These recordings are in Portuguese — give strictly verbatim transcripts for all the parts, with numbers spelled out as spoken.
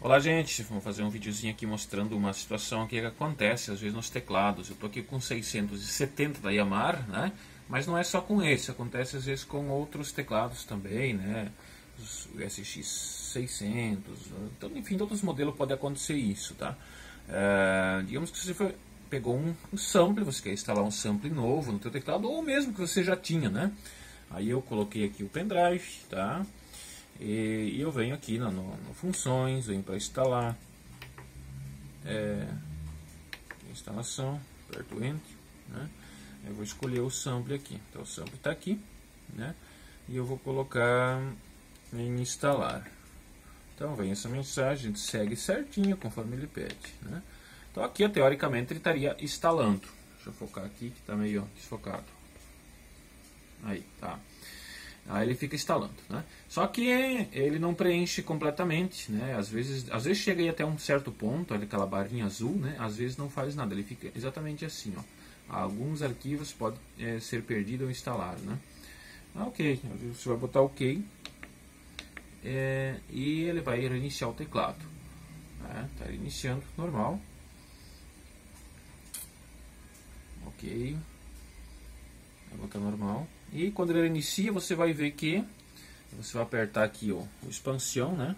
Olá gente, vamos fazer um videozinho aqui mostrando uma situação aqui que acontece às vezes nos teclados. Eu estou aqui com seiscentos e setenta da Yamaha, né? Mas não é só com esse, acontece às vezes com outros teclados também, né? Os S X seiscentos, então, enfim, todos os modelos pode acontecer isso, tá? É, digamos que você foi, pegou um, um sample, você quer instalar um sample novo no teu teclado, ou mesmo que você já tinha, né? Aí eu coloquei aqui o pendrive, tá? E, e eu venho aqui no, no, no funções, venho para instalar, é, instalação, aperto Enter, né? Eu vou escolher o sample aqui, então o sample está aqui, né? E eu vou colocar em instalar. Então vem essa mensagem, a gente segue certinho conforme ele pede, né? Então aqui, teoricamente, ele estaria instalando. Deixa eu focar aqui que está meio desfocado. Aí, tá. Aí ele fica instalando, né? Só que ele não preenche completamente, né? Às vezes, às vezes chega aí até um certo ponto, olha aquela barrinha azul, né? Às vezes não faz nada, ele fica exatamente assim, ó. Alguns arquivos podem é, ser perdidos ou instalados, né? Ah, ok, você vai botar OK é, e ele vai reiniciar o teclado. Né? Tá iniciando normal. Ok. Vai botar normal. E quando ele inicia, você vai ver que você vai apertar aqui ó, o expansão, né?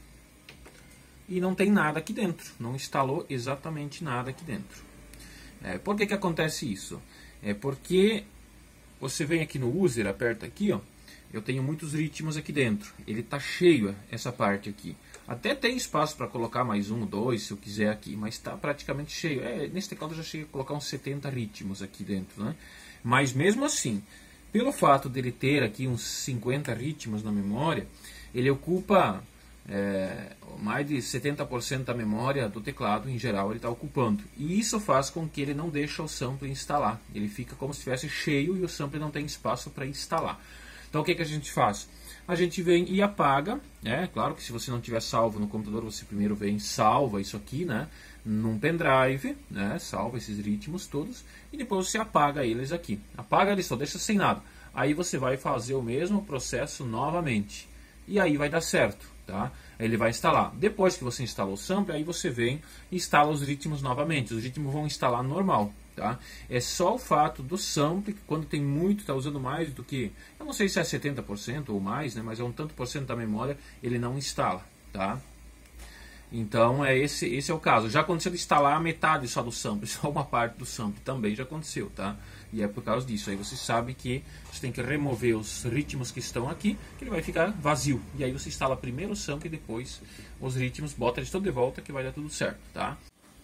E não tem nada aqui dentro. Não instalou exatamente nada aqui dentro. É, por que que acontece isso? É porque você vem aqui no user, aperta aqui, ó. Eu tenho muitos ritmos aqui dentro. Ele está cheio essa parte aqui. Até tem espaço para colocar mais um, dois, se eu quiser aqui, mas está praticamente cheio. É, nesse teclado eu já cheguei a colocar uns setenta ritmos aqui dentro, né? Mas mesmo assim, pelo fato dele ter aqui uns cinquenta ritmos na memória, ele ocupa é, mais de setenta por cento da memória do teclado, em geral, ele está ocupando. E isso faz com que ele não deixe o sample instalar. Ele fica como se estivesse cheio e o sample não tem espaço para instalar. Então o que, que a gente faz? A gente vem e apaga, né? Claro que se você não tiver salvo no computador, você primeiro vem e salva isso aqui, né? Num pendrive, né? Salva esses ritmos todos e depois você apaga eles aqui. Apaga eles só, deixa sem nada. Aí você vai fazer o mesmo processo novamente e aí vai dar certo, tá? Ele vai instalar. Depois que você instalou o sample, aí você vem e instala os ritmos novamente. Os ritmos vão instalar normal, tá? É só o fato do sample, que quando tem muito, está usando mais do que, eu não sei se é setenta por cento ou mais, né? Mas é um tanto por cento da memória, ele não instala, tá? Então é esse, esse é o caso. Já aconteceu de instalar a metade só do sample, só uma parte do sample também já aconteceu, tá? E é por causa disso. Aí você sabe que você tem que remover os ritmos que estão aqui, que ele vai ficar vazio. E aí você instala primeiro o sample e depois os ritmos, bota eles todos de volta que vai dar tudo certo, tá?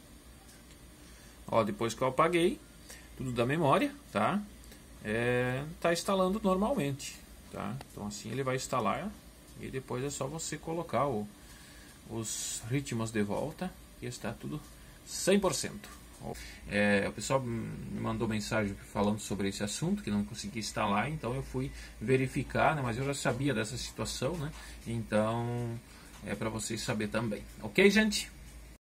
Ó, depois que eu apaguei tudo da memória, tá? É, tá instalando normalmente, tá? Então assim ele vai instalar e depois é só você colocar o os ritmos de volta e está tudo cem por cento. É, o pessoal me mandou mensagem falando sobre esse assunto, que não consegui instalar, então eu fui verificar, né, mas eu já sabia dessa situação, né? Então é para vocês saber também. Ok, gente?